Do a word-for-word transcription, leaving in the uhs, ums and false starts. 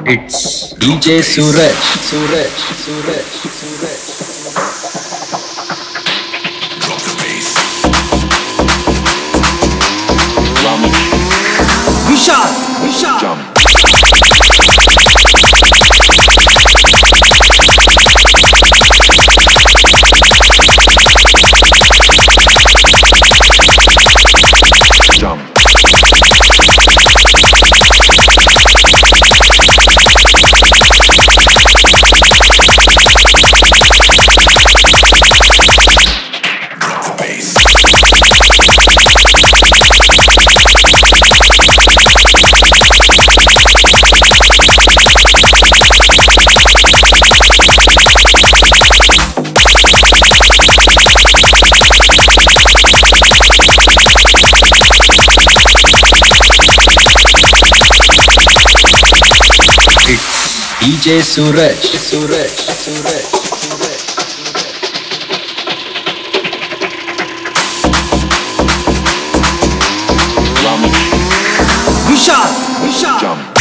It's D J Suraj, Suraj, Suraj, Suraj. Drop the bass. Vishal, Vishal. Jump. Jump. Drop the bass. It's D J Suraj, Suraj, Suraj, Suraj. Drum. Vishal, Vishal. Jump.